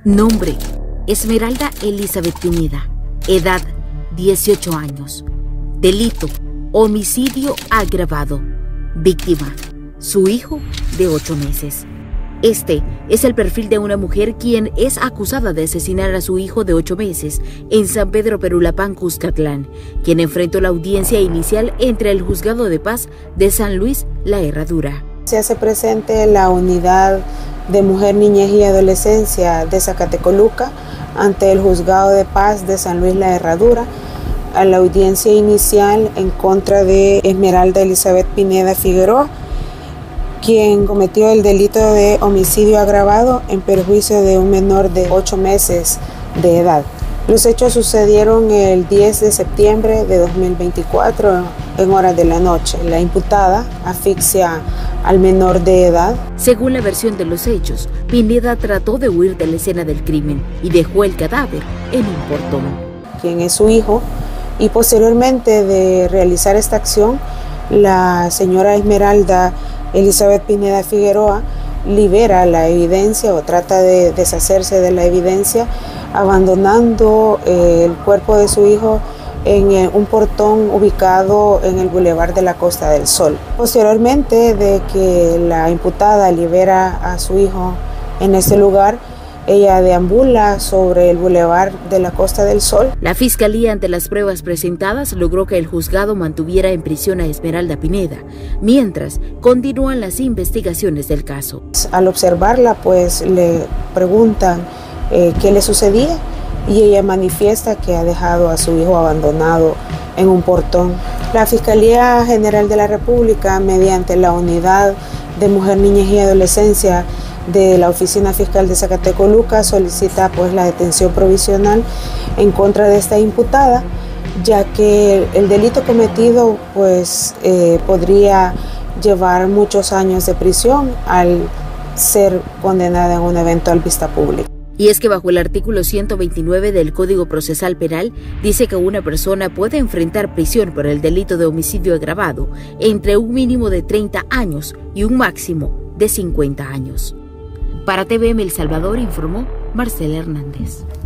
Nombre: Esmeralda Elizabeth Pineda. Edad: 18 años. Delito: homicidio agravado. Víctima: su hijo de 8 meses. Este es el perfil de una mujer quien es acusada de asesinar a su hijo de 8 meses en San Pedro Perulapán, Cuscatlán, quien enfrentó la audiencia inicial entre el Juzgado de Paz de San Luis La Herradura. Se hace presente la Unidad de Mujer, Niñez y Adolescencia de Zacatecoluca ante el Juzgado de Paz de San Luis La Herradura a la audiencia inicial en contra de Esmeralda Elizabeth Pineda Figueroa, quien cometió el delito de homicidio agravado en perjuicio de un menor de 8 meses de edad. Los hechos sucedieron el 10 de septiembre de 2024 en horas de la noche. La imputada asfixia al menor de edad. Según la versión de los hechos, Pineda trató de huir de la escena del crimen y dejó el cadáver en un portón. Quien es su hijo, y posteriormente de realizar esta acción, la señora Esmeralda Elizabeth Pineda Figueroa libera la evidencia o trata de deshacerse de la evidencia, abandonando el cuerpo de su hijo en un portón ubicado en el Boulevard de la Costa del Sol. Posteriormente de que la imputada libera a su hijo en este lugar, ella deambula sobre el Boulevard de la Costa del Sol. La Fiscalía, ante las pruebas presentadas, logró que el juzgado mantuviera en prisión a Esmeralda Pineda, mientras continúan las investigaciones del caso. Al observarla, pues le preguntan qué le sucedía y ella manifiesta que ha dejado a su hijo abandonado en un portón. La Fiscalía General de la República, mediante la Unidad de Mujer, Niñez y Adolescencia de la Oficina Fiscal de Zacatecoluca, solicita pues la detención provisional en contra de esta imputada, ya que el delito cometido pues podría llevar muchos años de prisión al ser condenada en una eventual vista pública. Y es que bajo el artículo 129 del Código Procesal Penal dice que una persona puede enfrentar prisión por el delito de homicidio agravado entre un mínimo de 30 años y un máximo de 50 años. Para TVM El Salvador informó Marcela Hernández.